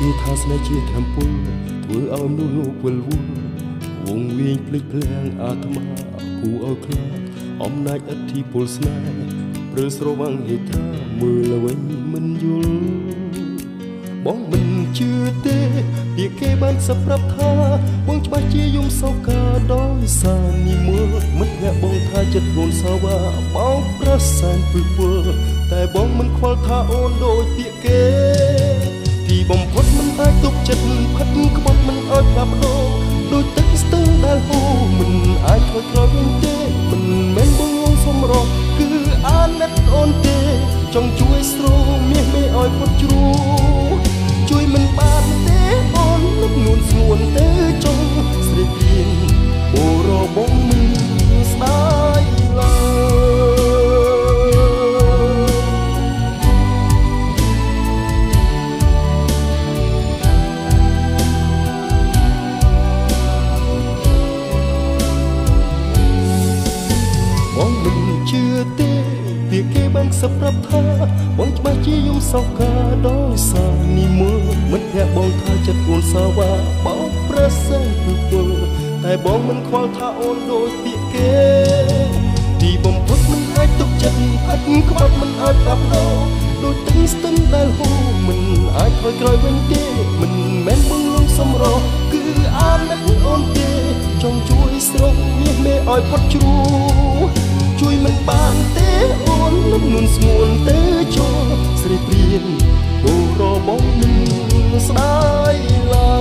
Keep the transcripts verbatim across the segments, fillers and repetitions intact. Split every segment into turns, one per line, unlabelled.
ជាថាស្នេហ៍ជាថ្នាំពុលធ្វើឲ្យមនុស្សលោកវិលវល់វងវែងភ្លេចភ្លាំងអាត្មាគូឲ្យខ្លាចអំណាចឥទ្ធិពលស្នេហ៍ព្រឺស្រវាំងហេត្រាមើលវិញមិនយល់បងមិនជឿទេពាក្យគេបានសប្រាប់ថាបងច្បាស់ជាយំសោកាដោយសារនេះមើលមិនភ័ក្របងថាចិត្តខ្លួនសាវ៉ាបងប្រសែនពឹកពុលតែបងមិនខ្វល់ថាអូនដូចពាក្យគេទីបំផុតមិនអាចទប់ចិត្តផិតក្បត់មិនអោយផ្លាស់ប្ដូរដូចទឹកស្ទឹងដែលហូរមិនអាចថយក្រោយវិញទេមិនមែនបងងងសំរងគឺអាណិតអូនទេចង់ជួយស្រូមាសមេឲ្យពុតជ្រូជួយមិនបានទេអូនលឹកនួនស្ងួនទេចង់ស្រេកព្រៀនអូរបងមិនស្ដាយឡើពាក្យគេបានសប្រាប់ថាបងច្បាស់ជាយំសោកាដោយសារនេះមើលមិនភ័ក្របងថាចិត្តអូនសាវ៉ាបងប្រសើរគឺពុលតែបងមិនខ្វល់ថាអូនដូចពាក្យគេទីបំផុតមិនអាចទុកចិត្តផិតក្បត់មិនអាចប្រាប់ដោដូចទឹកស្ទឹងដែលហូរមិនអាចថយក្រោយវិញទេមិនមែនបងលងសំរងគឺអាណិតអូនទេចង់ជួយស្រោមមាសមេឲ្យផុតជ្រូជួយមិនបានទេអូនលំនួនស្ងួនទេចូលស្រេកព្រៀនអូរបងមិនស្ដាយឡើ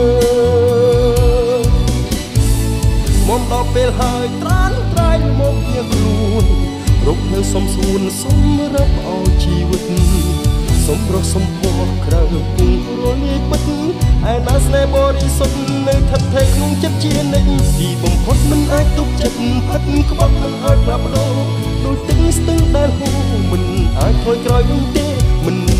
យមកដល់ពេលហើយត្រានត្រែងមកជាខ្លួនរកនៅសំសួនសម្រាប់ឲ្យជីវិតសំប្រុសសំពស់ក្រៅពុងរលាយពិតឯណាស្នេហ៍បរិសុទ្ធនៅថិតថេរក្នុងចិត្តជានិច្ចទីបំផុតមិនអាចទប់ចិត្តផិតក្បត់មិនអាចផ្លាស់ប្ដូរដូចទឹកស្ទឹងដែលហូរមិនអាចថយក្រោយវិញទេមិន